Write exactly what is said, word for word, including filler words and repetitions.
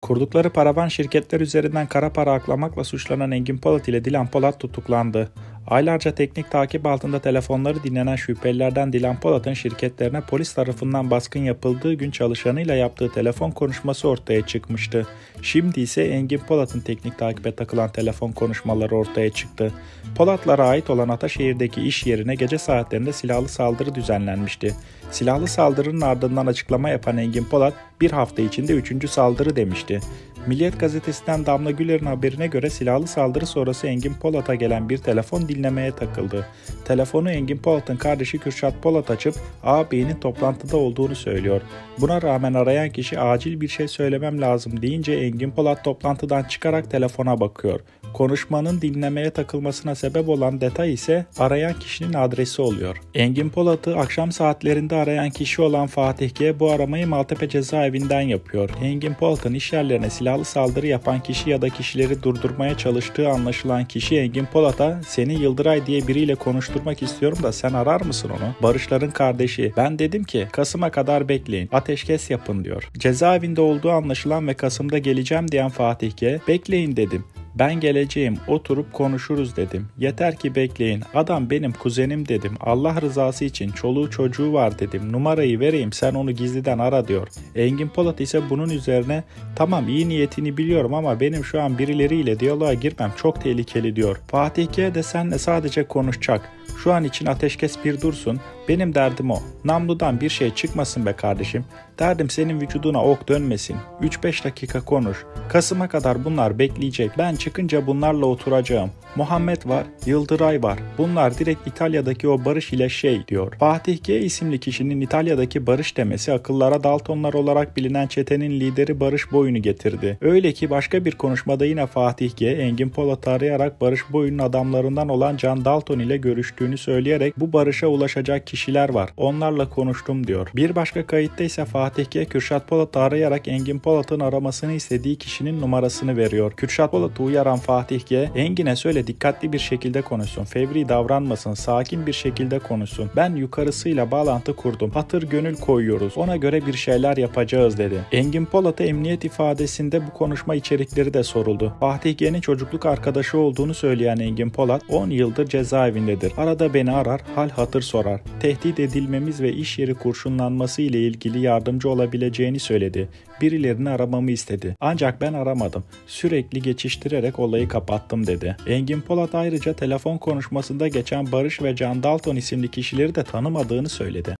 Kurdukları paravan şirketler üzerinden kara para aklamakla suçlanan Engin Polat ile Dilan Polat tutuklandı. Aylarca teknik takip altında telefonları dinlenen şüphelilerden Dilan Polat'ın şirketlerine polis tarafından baskın yapıldığı gün çalışanıyla yaptığı telefon konuşması ortaya çıkmıştı. Şimdi ise Engin Polat'ın teknik takibe takılan telefon konuşmaları ortaya çıktı. Polat'lara ait olan Ataşehir'deki iş yerine gece saatlerinde silahlı saldırı düzenlenmişti. Silahlı saldırının ardından açıklama yapan Engin Polat, bir hafta içinde üçüncü saldırı demişti. Milliyet gazetesinden Damla Güler'in haberine göre silahlı saldırı sonrası Engin Polat'a gelen bir telefon dinlemeye takıldı. Telefonu Engin Polat'ın kardeşi Kürşat Polat açıp ağabeyinin toplantıda olduğunu söylüyor. Buna rağmen arayan kişi acil bir şey söylemem lazım deyince Engin Polat toplantıdan çıkarak telefona bakıyor. Konuşmanın dinlemeye takılmasına sebep olan detay ise arayan kişinin adresi oluyor. Engin Polat'ı akşam saatlerinde arayan kişi olan Fatih G. bu aramayı Maltepe cezaevinden yapıyor. Engin Polat'ın iş yerlerine silahlı saldırı yapan kişi ya da kişileri durdurmaya çalıştığı anlaşılan kişi Engin Polat'a "Seni Yıldıray diye biriyle konuşturmak istiyorum da sen arar mısın onu? Barışların kardeşi. Ben dedim ki Kasım'a kadar bekleyin. Ateşkes yapın" diyor. Cezaevinde olduğu anlaşılan ve Kasım'da geleceğim diyen Fatih G. "Bekleyin dedim. Ben geleceğim, oturup konuşuruz dedim. Yeter ki bekleyin. Adam benim kuzenim dedim. Allah rızası için çoluğu çocuğu var dedim. Numarayı vereyim, sen onu gizliden ara" diyor. Engin Polat ise bunun üzerine "Tamam, iyi niyetini biliyorum ama benim şu an birileriyle diyaloğa girmem çok tehlikeli" diyor. Fatih G de "Senle sadece konuşacak. Şu an için ateşkes bir dursun. Benim derdim o. Namludan bir şey çıkmasın be kardeşim. Derdim senin vücuduna ok dönmesin. üç beş dakika konuş. Kasım'a kadar bunlar bekleyecek. Ben çıkınca bunlarla oturacağım. Muhammed var, Yıldıray var. Bunlar direkt İtalya'daki o Barış ile şey" diyor. Fatih G isimli kişinin İtalya'daki Barış demesi akıllara Daltonlar olarak bilinen çetenin lideri Barış Boyun'u getirdi. Öyle ki başka bir konuşmada yine Fatih G, Engin Polat'ı arayarak Barış Boyun'un adamlarından olan Can Dalton ile görüştüğünü söyleyerek "Bu Barış'a ulaşacak kişiler var. Onlarla konuştum" diyor. Bir başka kayıtta ise Fatih G, Kürşat Polat'ı arayarak Engin Polat'ın aramasını istediği kişinin numarasını veriyor. Kürşat Polat'ı uyaran Fatih G, "Engin'e söyle dikkatli bir şekilde konuşsun, fevri davranmasın, sakin bir şekilde konuşsun. Ben yukarısıyla bağlantı kurdum. Hatır gönül koyuyoruz. Ona göre bir şeyler yapacağız" dedi. Engin Polat'a emniyet ifadesinde bu konuşma içerikleri de soruldu. Fatih G'nin çocukluk arkadaşı olduğunu söyleyen Engin Polat, on yıldır cezaevindedir. Arada beni arar, hal hatır sorar. Tehdit edilmemiz ve iş yeri kurşunlanması ile ilgili yardımcı olabileceğini söyledi. Birilerini aramamı istedi. Ancak ben aramadım. Sürekli geçiştirerek olayı kapattım dedi. Engin Polat ayrıca telefon konuşmasında geçen Barış ve Can Dalton isimli kişileri de tanımadığını söyledi.